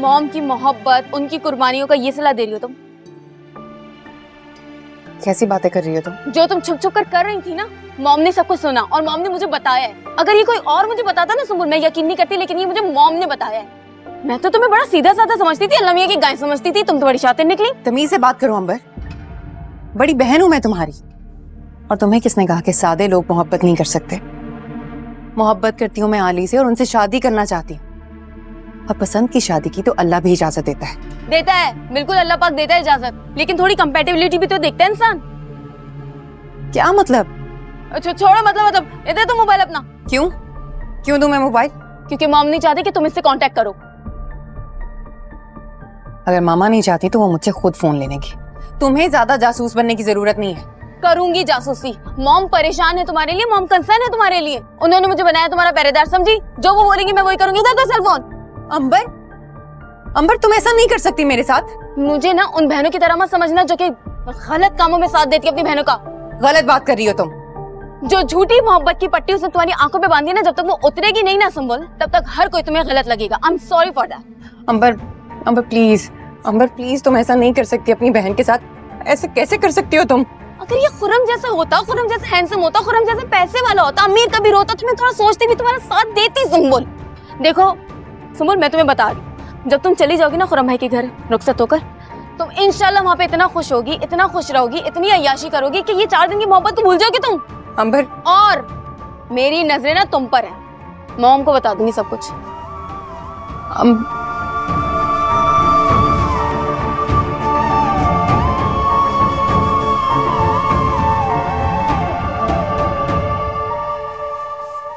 Mom की मोहब्बत, उनकी कुर्बानियों का ये सिला दे रही हो तुम? कैसी बातें कर रही हो तुम? जो तुम छुप छुप कर रही थी ना, मॉम ने सब कुछ सुना और मॉम ने मुझे बताया है। अगर ये कोई और मुझे बताता ना सुम्बुल, मैं यकीन नहीं करती, लेकिन ये मुझे मॉम ने बताया है। मैं तो तुम्हें बड़ा सीधा साधा समझती थी, अल्लाह मियां की गाय समझती थी, तुम तो बड़ी शातिर निकली। तमीज से बात करो अंबर, बड़ी बहन हूं मैं तुम्हारी। और तुम्हें किसने कहा कि सादे लोग मोहब्बत नहीं कर सकते? मोहब्बत करती हूँ मैं आली से और उनसे शादी करना चाहती हूँ। और पसंद की शादी की तो अल्लाह भी इजाजत देता है। देता है, बिल्कुल अल्लाह पाक देता है इजाजत, लेकिन थोड़ी कंपैटिबिलिटी भी तो देखता है इंसान। क्या मतलब? अच्छा छोड़ो, मतलब इधर तो मोबाइल अपना। क्यों दूं मैं मोबाइल? क्योंकि मॉम नहीं चाहती कि तुम इससे कांटेक्ट करो। अगर मामा नहीं चाहती तो वो मुझसे खुद फोन ले लेंगी। तुम्हें ज्यादा जासूस बनने की जरूरत नहीं है। करूंगी जासूसी। मॉम परेशान है तुम्हारे लिए, मॉम कंसर्न है तुम्हारे लिए। उन्होंने मुझे बनाया तुम्हारा पहरेदार, समझी? जो वो बोलेंगी मैं वही करूंगी। दो सेल फोन। अंबर तुम ऐसा नहीं कर सकती मेरे साथ। मुझे ना उन बहनों की तरह मत समझना जो कि गलत कामों में साथ देती है अपनी बहनों का। गलत बात कर रही हो तुम। जो झूठी मोहब्बत की पट्टी उसने तुम्हारी आंखों पे बांधी है ना, जब तक वो उतरेगी नहीं ना संभल, तब तक हर कोई तुम्हें गलत लगेगा। I am sorry for that. Ambar please तुम ऐसा नहीं कर सकती अपनी बहन के साथ। ऐसे कैसे कर सकती हो तुम? अगर ये खुरम जैसा होता, खुरम जैसा हैंडसम होता, खुरम जैसे पैसे वाला होता, अमीर कभी रोता तो मैं थोड़ा सोचती भी, तुम्हारा साथ देती। सुम्बुल देखो सुम्बुल, मैं तुम्हें बता रही हूँ, जब तुम चली जाओगी ना खुरम भाई के घर रुखसत होकर, तुम इंशाल्लाह वहाँ पे इतना खुश होगी, इतना खुश रहोगी, इतनी अय्याशी करोगी कि ये 4 दिन की मोहब्बत को भूल जाओगी तुम। अंबर, और मेरी नजरें ना तुम पर है। मॉम को बता दूंगी सब कुछ।